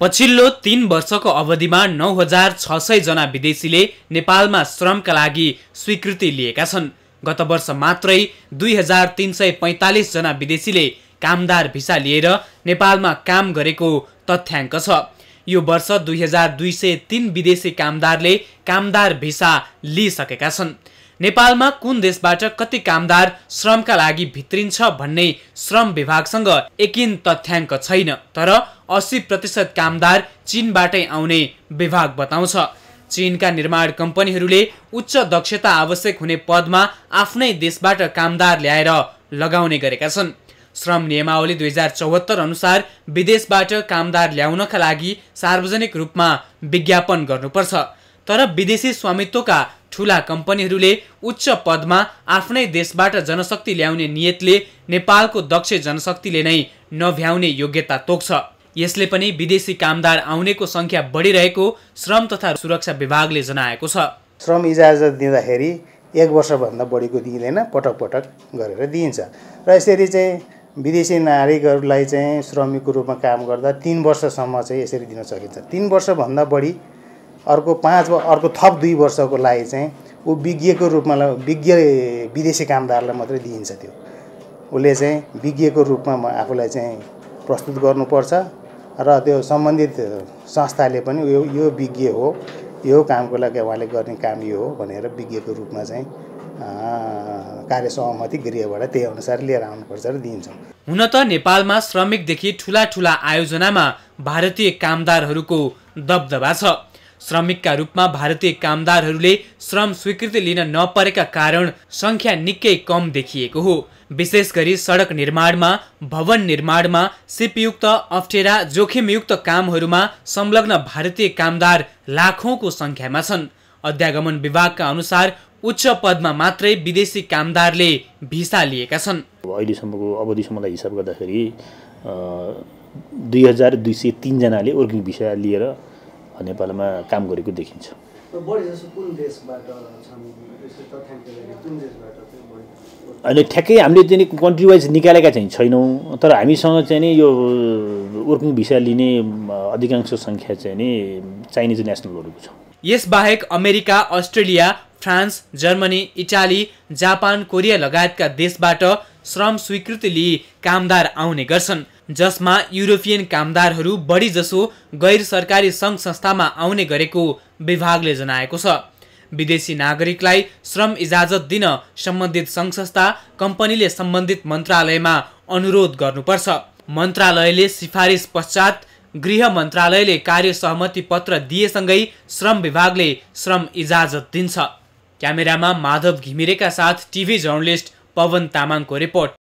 पछिल्लो 3 वर्षको अवधिमा 9600 जना विदेशीले नेपालमा श्रमका लागि स्वीकृति लिएका छन्। गत वर्ष मात्रै 2345 जना विदेशीले कामदार भिसा लिएर नेपालमा काम गरेको तथ्याङ्क छ। यो वर्ष 2203 विदेशी कामदारले कामदार भिसा लिइसकेका छन्। नेपालमा कुन देशबाट कति कामदार श्रमका लागि भित्रिन्छ भन्ने श्रम विभागसँग एकिन तथ्याङ्क छैन, तर 80% कामदार चीनबाटै आउने विभाग बताउँछ। चीनका निर्माण कम्पनीहरूले उच्च दक्षता आवश्यक हुने पदमा आफ्नै देशबाट कामदार ल्याएर लगाउने गरेका छन्। श्रम नियमावली 2074 अनुसार विदेशबाट कामदार ल्याउनका लागि सार्वजनिक रूपमा विज्ञापन गर्नुपर्छ, तर विदेशी स्वामित्वका ठूला कम्पनीहरूले उच्च पदमा आफ्नै देशबाट जनशक्ति ल्याउने नियतले नेपालको दक्ष जनशक्तिले नै नभ्याउने योग्यता तोक्छ। यसले पनि विदेशी कामदार आउनेको संख्या बढिरहेको श्रम तथा सुरक्षा विभागले जनाएको छ। श्रम इजाजत दिँदाखेरि 1 वर्षभन्दा बढीको दिइँदैन, पटक पटक गरेर दिइन्छ र यसरी चाहिँ विदेशी नागरिकहरूलाई चाहिँ श्रमिकको रूपमा काम गर्दा 3 वर्षसम्म चाहिँ यसरी दिन सकिन्छ। 3 वर्षभन्दा बढी अर्को थप 2 वर्षको लागि चाहिँ ऊ विज्ञको रूपमा विदेशी कामदारलाई मात्रै दिइन्छ। त्यो उसले चाहिँ विज्ञको रूपमा आफूलाई चाहिँ प्रस्तुत गर्नुपर्छ र त्यो सम्बन्धित संस्थाले पनि यो विज्ञ हो, यो कामको लागि उहाँले गर्ने काम यो हो भनेर विज्ञको रूपमा चाहिँ कार्य सहमति गृहबाट त्यही अनुसार लिएर आउनुपर्छ र दिन्छौँ। हुन त नेपालमा श्रमिकदेखि ठूला ठूला आयोजनामा भारतीय कामदारहरूको दबदबा छ। श्रमिकका रूपमा भारतीय कामदारहरूले श्रम स्वीकृति लिन नपरेका कारण संख्या निकै कम देखिएको हो। विशेष गरी सडक निर्माणमा, भवन निर्माणमा सिपयुक्त, अप्ठ्यारा, जोखिमयुक्त कामहरूमा संलग्न भारतीय कामदार लाखौंको संख्यामा छन्। अध्यागमन विभागका अनुसार उच्च पदमा मात्रै विदेशी कामदारले भिसा लिएका छन्। अहिलेसम्मको अवधिसम्मलाई हिसाब गर्दाखेरि 2203 जनाले वर्किङ भिसा लिएर नेपालमा काम गरेको देखिन्छ। अहिले ठ्याक्कै हामीले चाहिँ कन्ट्री वाइज निकालेका चाहिँ छैनौँ, तर हामीसँग चाहिँ नि यो वर्किङ भिसा लिने अधिकांश सङ्ख्या चाहिँ नि चाइनिज नेसनलहरूको छ। यसबाहेक America, Australia, France, Germany, Italy, Japan, Korea लगायतका देशबाट श्रम स्वीकृति लिई कामदार आउने गर्छन्, जसमा युरोपियन कामदारहरू बढी जसो गैर सरकारी सङ्घ संस्थामा आउने गरेको विभागले जनाएको छ। विदेशी नागरिकलाई श्रम इजाजत दिन सम्बन्धित सङ्घ संस्था, कम्पनीले सम्बन्धित मन्त्रालयमा अनुरोध गर्नुपर्छ। मन्त्रालयले सिफारिस पश्चात गृह मन्त्रालयले कार्य सहमति पत्र दिएसँगै श्रम विभागले श्रम इजाजत दिन्छ। क्यामेरामा माधव घिमिरेका साथ टिभी जर्नलिस्ट पवन तामाङको रिपोर्ट।